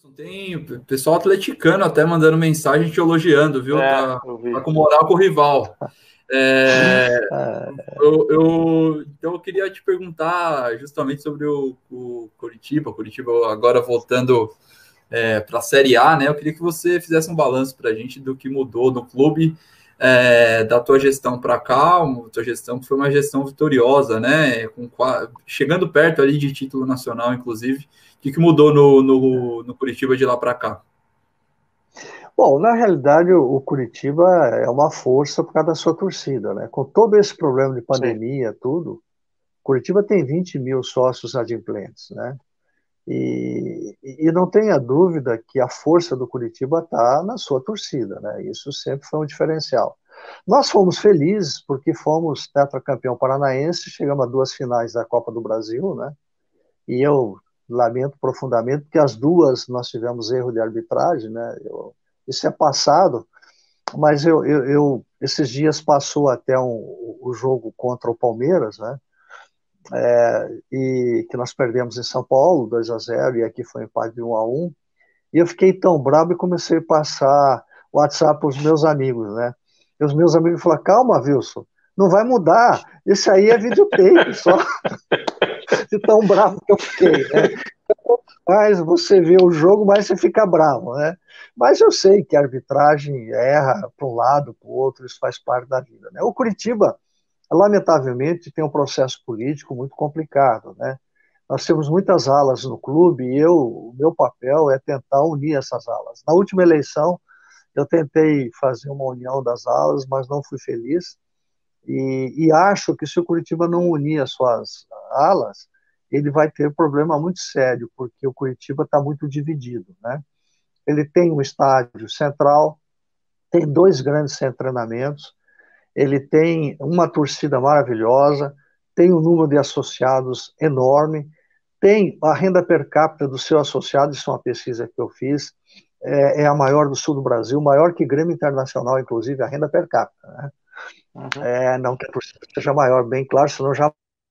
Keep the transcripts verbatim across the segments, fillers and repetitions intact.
Tem o pessoal atleticano até mandando mensagem te elogiando, viu? É, tá, tá com moral com o rival. É, eu, eu, então eu queria te perguntar justamente sobre o, o Coritiba. Curitiba agora voltando é, para a Série A, né? Eu queria que você fizesse um balanço para a gente do que mudou no clube, é, da tua gestão para cá, a tua gestão que foi uma gestão vitoriosa, né? Com, chegando perto ali de título nacional, inclusive. O que, que mudou no, no, no Curitiba de lá para cá? Bom, na realidade, o Curitiba é uma força por causa da sua torcida, né? Com todo esse problema de pandemia, Sim. tudo, Curitiba tem vinte mil sócios adimplentes, né? E, e não tenha dúvida que a força do Curitiba está na sua torcida, né? Isso sempre foi um diferencial. Nós fomos felizes porque fomos tetracampeão paranaense, chegamos a duas finais da Copa do Brasil, né? E eu lamento profundamente porque as duas nós tivemos erro de arbitragem, né? Eu, isso é passado, mas eu, eu, eu esses dias passou até um, o jogo contra o Palmeiras, né? É, e que nós perdemos em São Paulo, dois a zero, e aqui foi um empate de um a um, e eu fiquei tão bravo e comecei a passar o WhatsApp para os meus amigos, né? E os meus amigos falaram, calma, Wilson, não vai mudar, isso aí é videotape, só de tão bravo que eu fiquei, né? Mas você vê o jogo, mas você fica bravo, né? Mas eu sei que a arbitragem erra para um lado, para o outro, isso faz parte da vida, né? O Curitiba, lamentavelmente, tem um processo político muito complicado, né? Nós temos muitas alas no clube e eu, o meu papel é tentar unir essas alas. Na última eleição, eu tentei fazer uma união das alas, mas não fui feliz. E, e acho que se o Curitiba não unir as suas alas, ele vai ter um problema muito sério, porque o Curitiba está muito dividido, né? Ele tem um estádio central, tem dois grandes centros de treinamentos, ele tem uma torcida maravilhosa, tem um número de associados enorme, tem a renda per capita do seu associado, isso é uma pesquisa que eu fiz, é, é a maior do sul do Brasil, maior que Grêmio Internacional, inclusive, a renda per capita, né? Uhum. É, não que a torcida seja maior, bem claro, senão já...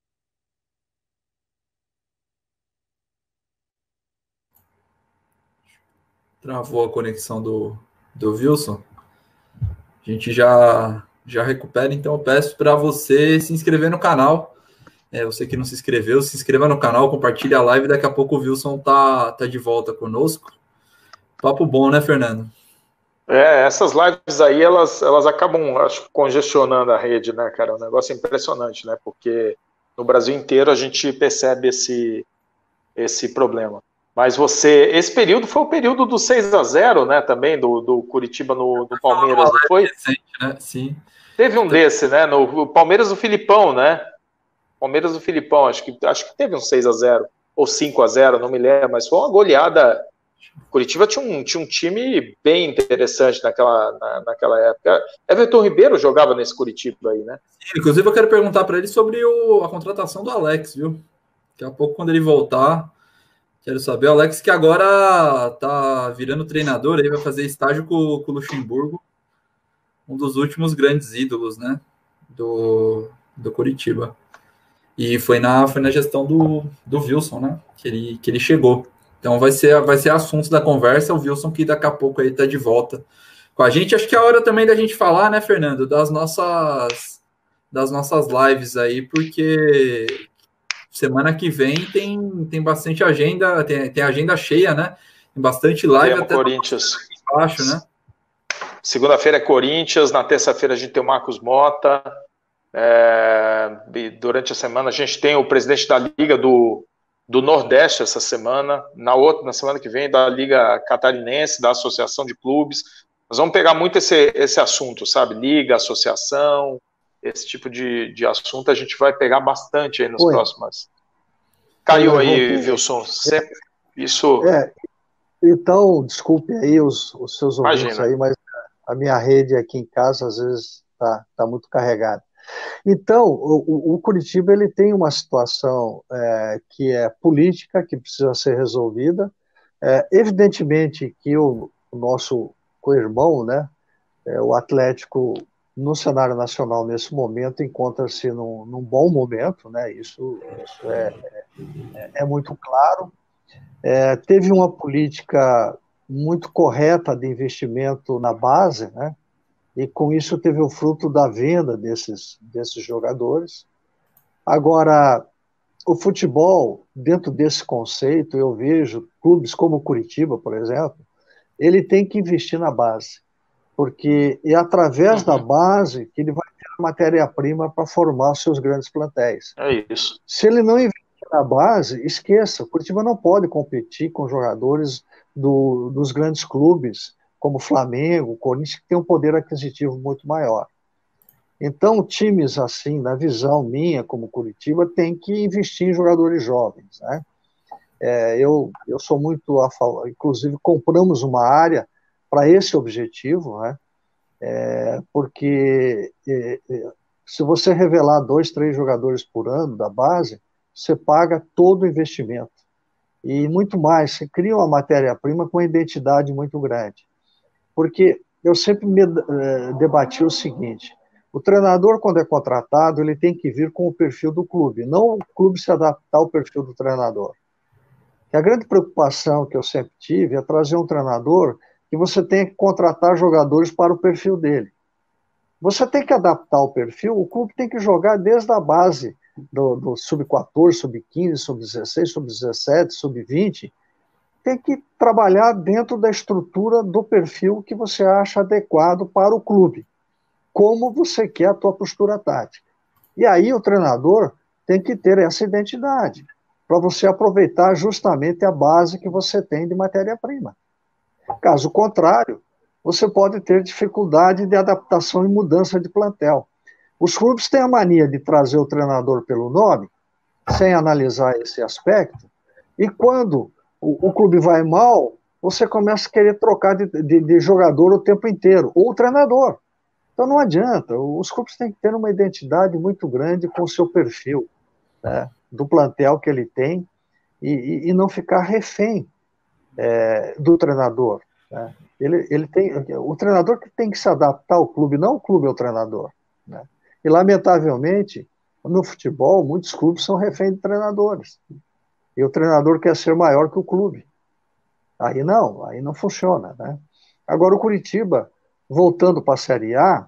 Travou a conexão do, do Wilson. A gente já, já recupera, então eu peço para você se inscrever no canal. É, você que não se inscreveu, se inscreva no canal, compartilhe a live, daqui a pouco o Wilson tá, tá de volta conosco. Papo bom, né, Fernando? É, essas lives aí, elas, elas acabam, acho, congestionando a rede, né, cara? É um negócio impressionante, né? Porque no Brasil inteiro a gente percebe esse, esse problema. Mas você, esse período foi o período do seis a zero, né, também, do, do Curitiba no, no Palmeiras, não foi? Recente, né? Sim. Teve um desse, né, no Palmeiras do Filipão, né? Palmeiras do Filipão, acho que, acho que teve um seis a zero, ou cinco a zero, não me lembro, mas foi uma goleada. Curitiba tinha um, tinha um time bem interessante naquela, na, naquela época. Everton Ribeiro jogava nesse Curitiba aí, né? Sim, inclusive eu quero perguntar para ele sobre o, a contratação do Alex, viu? Daqui a pouco, quando ele voltar, quero saber. O Alex que agora tá virando treinador, aí vai fazer estágio com, com o Luxemburgo, um dos últimos grandes ídolos, né? Do, do Curitiba. E foi na, foi na gestão do, do Wilson, né? Que ele, que ele chegou. Então vai ser, vai ser assunto da conversa. O Wilson que daqui a pouco aí tá de volta com a gente. Acho que é a hora também da gente falar, né, Fernando, das nossas, das nossas lives aí, porque semana que vem tem, tem bastante agenda, tem, tem agenda cheia, né? Tem bastante live. Temos até Corinthians. Embaixo, né? Segunda-feira é Corinthians, na terça-feira a gente tem o Marcos Mota. É, durante a semana a gente tem o presidente da Liga do, do Nordeste essa semana, na outra, na semana que vem da Liga Catarinense, da Associação de Clubes. Nós vamos pegar muito esse, esse assunto, sabe? Liga, associação, esse tipo de, de assunto a gente vai pegar bastante aí nos Oi. próximos. Caiu Oi, aí, Wilson. Sempre... Isso. É, então, desculpe aí os, os seus ouvintes Imagina. aí, mas a minha rede aqui em casa às vezes está tá muito carregada. Então, o, o Curitiba ele tem uma situação é, que é política, que precisa ser resolvida. É, evidentemente que o, o nosso co-irmão, né, é, o Atlético, no cenário nacional, nesse momento, encontra-se num, num bom momento, né, isso, isso é, é, é muito claro. É, teve uma política muito correta de investimento na base, né? E com isso teve o fruto da venda desses, desses jogadores. Agora, o futebol, dentro desse conceito, eu vejo clubes como o Curitiba, por exemplo, ele tem que investir na base, porque é através uhum. da base que ele vai ter a matéria-prima para formar os seus grandes plantéis. É isso. Se ele não investir na base, esqueça, o Curitiba não pode competir com jogadores do, dos grandes clubes, como o Flamengo, o Corinthians, que tem um poder aquisitivo muito maior. Então, times assim, na visão minha, como Curitiba, tem que investir em jogadores jovens, né? É, eu, eu sou muito a favor, inclusive compramos uma área para esse objetivo, né? É, porque é, é, se você revelar dois, três jogadores por ano da base, você paga todo o investimento. E muito mais, você cria uma matéria-prima com uma identidade muito grande. Porque eu sempre me é, debati o seguinte: o treinador, quando é contratado, ele tem que vir com o perfil do clube, não o clube se adaptar ao perfil do treinador. E a grande preocupação que eu sempre tive é trazer um treinador que você tenha que contratar jogadores para o perfil dele. Você tem que adaptar o perfil, o clube tem que jogar desde a base do, do sub quatorze, sub quinze, sub dezesseis, sub dezessete, sub vinte, tem que trabalhar dentro da estrutura do perfil que você acha adequado para o clube, como você quer a tua postura tática. E aí o treinador tem que ter essa identidade, para você aproveitar justamente a base que você tem de matéria-prima. Caso contrário, você pode ter dificuldade de adaptação e mudança de plantel. Os clubes têm a mania de trazer o treinador pelo nome, sem analisar esse aspecto, e quando o, o clube vai mal, você começa a querer trocar de, de, de jogador o tempo inteiro, ou o treinador. Então não adianta, os clubes têm que ter uma identidade muito grande com o seu perfil, né, do plantel que ele tem, e, e, e não ficar refém é, do treinador. Né? Ele, ele tem, o treinador que tem que se adaptar ao clube, não o clube ao treinador. Né? E, lamentavelmente, no futebol, muitos clubes são refém de treinadores. E o treinador quer ser maior que o clube. Aí não, aí não funciona. Né? Agora, o Curitiba, voltando para a Série A,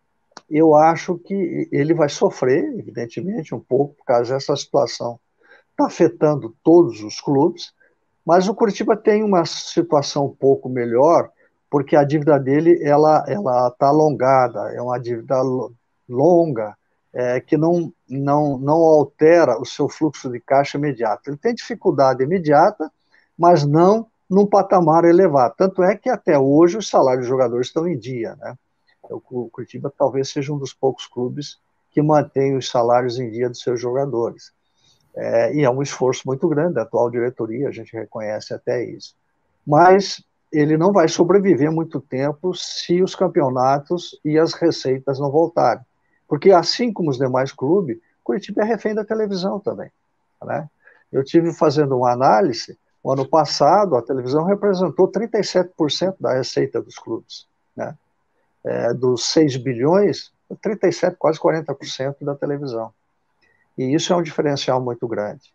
eu acho que ele vai sofrer, evidentemente, um pouco, por causa dessa situação. Está afetando todos os clubes, mas o Curitiba tem uma situação um pouco melhor, porque a dívida dele ela ela está alongada, é uma dívida longa, é, que não, não, não altera o seu fluxo de caixa imediato. Ele tem dificuldade imediata, mas não num patamar elevado. Tanto é que até hoje os salários dos jogadores estão em dia, né? O Curitiba talvez seja um dos poucos clubes que mantém os salários em dia dos seus jogadores. É, e é um esforço muito grande da atual diretoria, a gente reconhece até isso. Mas ele não vai sobreviver muito tempo se os campeonatos e as receitas não voltarem. Porque, assim como os demais clubes, Curitiba é refém da televisão também. Né? Eu tive fazendo uma análise, o ano passado a televisão representou trinta e sete por cento da receita dos clubes. Né? É, dos seis bilhões, trinta e sete, quase quarenta por cento da televisão. E isso é um diferencial muito grande.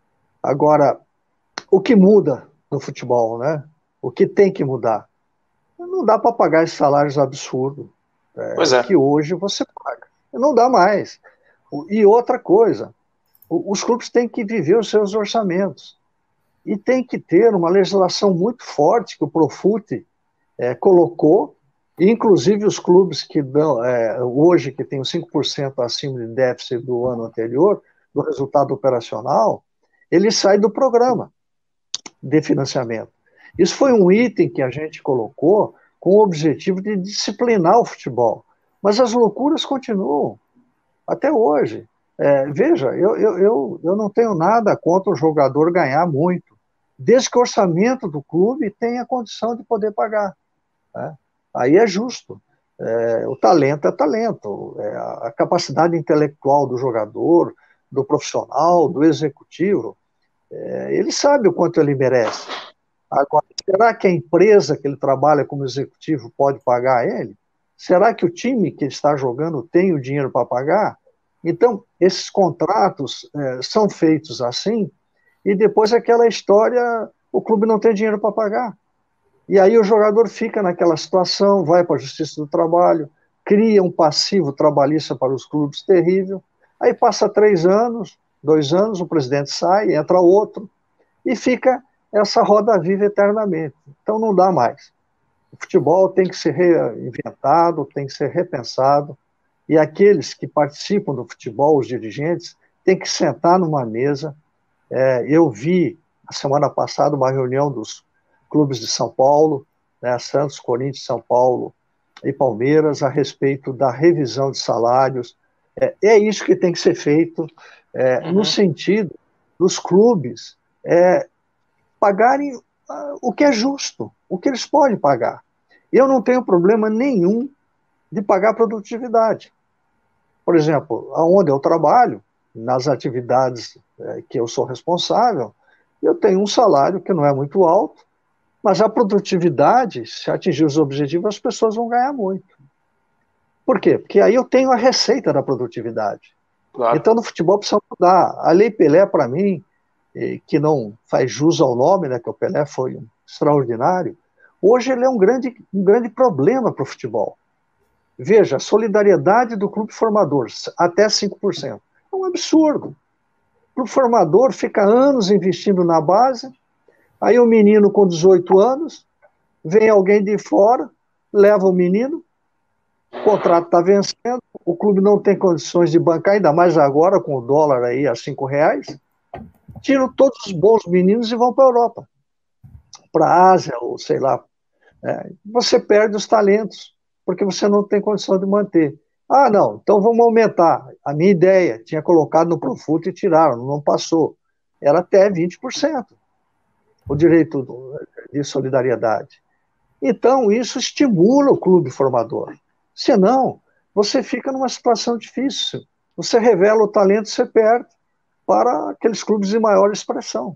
Agora, o que muda no futebol, né? O que tem que mudar? Não dá para pagar esses salários absurdos é, pois é. que hoje você paga. Não dá mais. E outra coisa, os clubes têm que viver os seus orçamentos. E tem que ter uma legislação muito forte que o Profut é, colocou. Inclusive os clubes que dão, é, hoje, que tem cinco por cento acima de déficit do ano anterior, do resultado operacional, ele sai do programa de financiamento. Isso foi um item que a gente colocou com o objetivo de disciplinar o futebol. Mas as loucuras continuam, até hoje. É, veja, eu, eu, eu, eu não tenho nada contra o jogador ganhar muito, desde que o orçamento do clube tenha condição de poder pagar. Né? Aí é justo. É, o talento é talento. É, a capacidade intelectual do jogador, do profissional, do executivo, é, ele sabe o quanto ele merece. Agora, será que a empresa que ele trabalha como executivo pode pagar ele? Será que o time que ele está jogando tem o dinheiro para pagar? Então, esses contratos é, são feitos assim, e depois aquela história, o clube não tem dinheiro para pagar. E aí o jogador fica naquela situação, vai para a Justiça do Trabalho, cria um passivo trabalhista para os clubes terrível, aí passa três anos, dois anos, o presidente sai, entra outro, e fica essa roda viva eternamente. Então não dá mais. O futebol tem que ser reinventado, tem que ser repensado, e aqueles que participam do futebol, os dirigentes, têm que sentar numa mesa. É, eu vi, na semana passada, uma reunião dos clubes de São Paulo, né, Santos, Corinthians, São Paulo e Palmeiras, a respeito da revisão de salários. É, é isso que tem que ser feito, é, uhum. no sentido dos clubes é, pagarem uh, o que é justo, o que eles podem pagar. Eu não tenho problema nenhum de pagar produtividade. Por exemplo, onde eu trabalho, nas atividades é, que eu sou responsável, eu tenho um salário que não é muito alto, mas a produtividade, se atingir os objetivos, as pessoas vão ganhar muito. Por quê? Porque aí eu tenho a receita da produtividade. Claro. Então, no futebol precisa mudar. A Lei Pelé, para mim, que não faz jus ao nome, né, que o Pelé foi um extraordinário, hoje ele é um grande, um grande problema para o futebol. Veja, a solidariedade do clube formador, até cinco por cento. É um absurdo. O clube formador fica anos investindo na base, aí o menino com dezoito anos, vem alguém de fora, leva o menino, o contrato está vencendo, o clube não tem condições de bancar, ainda mais agora com o dólar aí a cinco reais, tiram todos os bons meninos e vão para a Europa, para a Ásia, ou sei lá. É, você perde os talentos, porque você não tem condição de manter. Ah, não, então vamos aumentar. A minha ideia, tinha colocado no Profut e tiraram, não passou. Era até vinte por cento o direito de solidariedade. Então, isso estimula o clube formador. Senão, você fica numa situação difícil. Você revela o talento, você perde para aqueles clubes de maior expressão.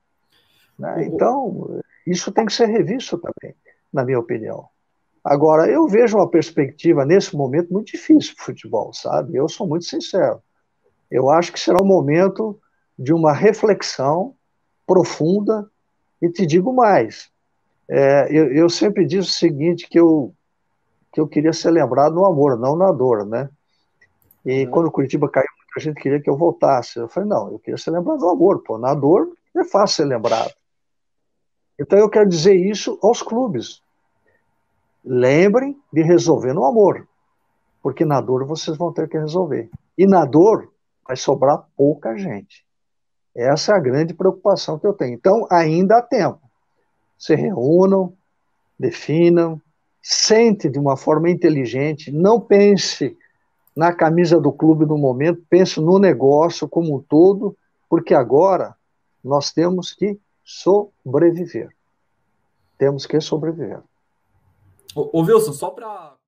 Né? Então, isso tem que ser revisto também, na minha opinião. Agora, eu vejo uma perspectiva, nesse momento, muito difícil para o futebol, sabe? Eu sou muito sincero. Eu acho que será um momento de uma reflexão profunda, e te digo mais. É, eu, eu sempre disse o seguinte, que eu, que eu queria ser lembrado no amor, não na dor, né? E uhum. quando o Curitiba caiu, a gente queria que eu voltasse. Eu falei, não, eu queria ser lembrado no amor, pô. Na dor é fácil ser lembrado. Então eu quero dizer isso aos clubes. Lembrem de resolver no amor, porque na dor vocês vão ter que resolver. E na dor vai sobrar pouca gente. Essa é a grande preocupação que eu tenho. Então, ainda há tempo. Se reúnam, definam, sente de uma forma inteligente, não pense na camisa do clube no momento, pense no negócio como um todo, porque agora nós temos que sobreviver. Temos que sobreviver. Ô, ô Wilson, só para